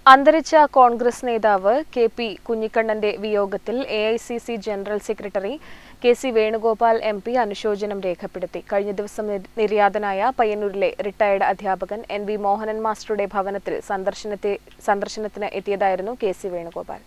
അന്തരിച്ച കോൺഗ്രസ് നേതാവ് കെ.പി. കുഞ്ഞിക്കണ്ണന്റെ വിയോഗത്തിൽ AICC general secretary K C. Venugopal MP. അനുശോചനം രേഖപ്പെടുത്തി. കഴിഞ്ഞ ദിവസം നിര്യാതനായ പയ്യന്നൂരിലെ റിട്ടയർഡ് അധ്യാപകൻ എൻ.വി. മോഹനൻ മാസ്റ്ററുടെ ഭവനത്തിൽ സന്ദർശനത്തിന് എത്തിയതായിരുന്നു കെ.സി. വേണുഗോപാൽ.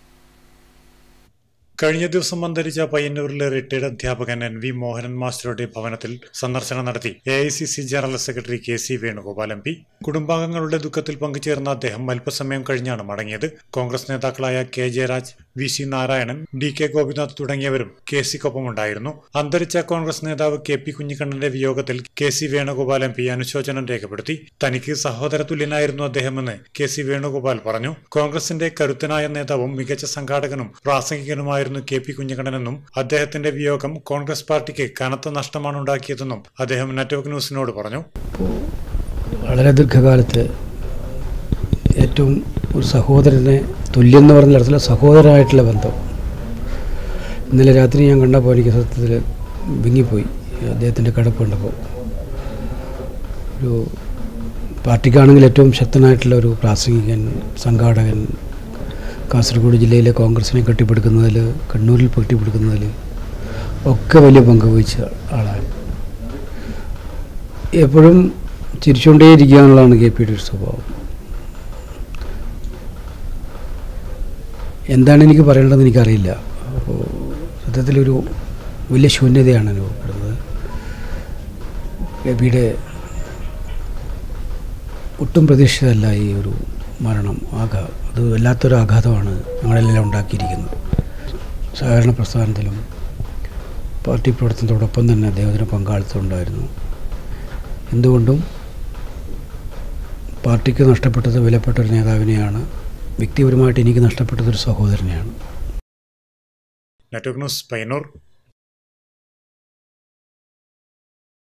കഴിഞ്ഞ ദിവസം അന്തരിച്ച പയ്യന്നൂരിലെ റിട്ടയർഡ് അധ്യാപകൻ എൻ.വി. മോഹനൻ മാസ്റ്ററുടെ ഭവനത്തിൽ സന്ദർശനം നടത്തി AICC general secretary K C. Venugopal MP. കുടുംബാംഗങ്ങളുടെ ദുഃഖത്തിൽ പങ്കുചേർന്ന അദ്ദേഹം അല്പസമയം കഴിഞ്ഞാണ് മടങ്ങിയത്. കോൺഗ്രസ് നേതാക്കളായ K. Jayaraj, V C. Narayanan, D K. Gopinath തുടങ്ങിയവരും കെ.സിക്കൊപ്പമുണ്ടായിരുന്നു. അന്തരിച്ച കോൺഗ്രസ് നേതാവ് കെ.പി. കുഞ്ഞിക്കണ്ണന്റെ വിയോഗത്തിൽ കെ.സി. വേണുഗോപാൽ എം.പി. അനുശോചനം രേഖപ്പെടുത്തി. തനിക്ക് സഹോദരതുല്യനായിരുന്നു അദ്ദേഹമെന്ന് കെ.സി. വേണുഗോപാൽ പറഞ്ഞു. കോൺഗ്രസിന്റെ കരുത്തനായ നേതാവും മികച്ച സംഘാടകനും പ്രാസംഗികനുമായ കെ.പി. കുഞ്ഞിക്കണ്ണനെന്നും അദ്ദേഹത്തിന്റെ വിയോഗം കോൺഗ്രസ് പാർട്ടിക്ക് കനത്ത നഷ്ടമാണ് ഉണ്ടാക്കിയതെന്നും അദ്ദേഹം നെറ്റ്വർക്ക് ന്യൂസിനോട് പറഞ്ഞു. വളരെ ദീർഘകാലത്ത് ഏറ്റവും ഒരു സഹോദരനെ തുല്യം എന്ന് പറഞ്ഞ തരത്തിലുള്ള സഹോദരനായിട്ടുള്ള ബന്ധം ഇന്നലെ രാത്രി ഞാൻ കണ്ടപ്പോൾ എനിക്ക് സത്യത്തിൽ വിങ്ങിപ്പോയി. അദ്ദേഹത്തിൻ്റെ കിടപ്പ് കണ്ടപ്പോൾ ഒരു പാർട്ടിക്കാണെങ്കിൽ ഏറ്റവും ശക്തനായിട്ടുള്ള ഒരു പ്രാസംഗികൻ, സംഘാടകൻ, കാസർഗോഡ് ജില്ലയിലെ കോൺഗ്രസിനെ കെട്ടിപ്പടുക്കുന്നതിൽ, കണ്ണൂരിൽ കെട്ടിപ്പടുക്കുന്നതിൽ ഒക്കെ വലിയ പങ്ക് വഹിച്ച ആളാണ്. എപ്പോഴും ചിരിച്ചുകൊണ്ടേയിരിക്കുക എന്നുള്ളതാണ് കെ.പിയുടെ ഒരു സ്വഭാവം. എന്താണ് എനിക്ക് പറയേണ്ടതെന്ന് എനിക്കറിയില്ല. അപ്പോൾ സത്യത്തിലൊരു വലിയ ശൂന്യതയാണ് അനുഭവപ്പെടുന്നത്. കെ.പിയുടെ ഒട്ടും പ്രതീക്ഷിതമല്ല ഈ ഒരു മരണം. അത് വല്ലാത്തൊരു ആഘാതമാണ് ഞങ്ങളെല്ലാം ഉണ്ടാക്കിയിരിക്കുന്നത്. സഹകരണ പ്രസ്ഥാനത്തിലും പാർട്ടി പ്രവർത്തനത്തോടൊപ്പം തന്നെ അദ്ദേഹത്തിന് പങ്കാളിത്തം ഉണ്ടായിരുന്നു. എന്തുകൊണ്ടും പാർട്ടിക്ക് നഷ്ടപ്പെട്ടത് വിലപ്പെട്ടൊരു നേതാവിനെയാണ്. വ്യക്തിപരമായിട്ട് എനിക്ക് നഷ്ടപ്പെട്ടതൊരു സഹോദരനെയാണ്. Network news, Payyanur.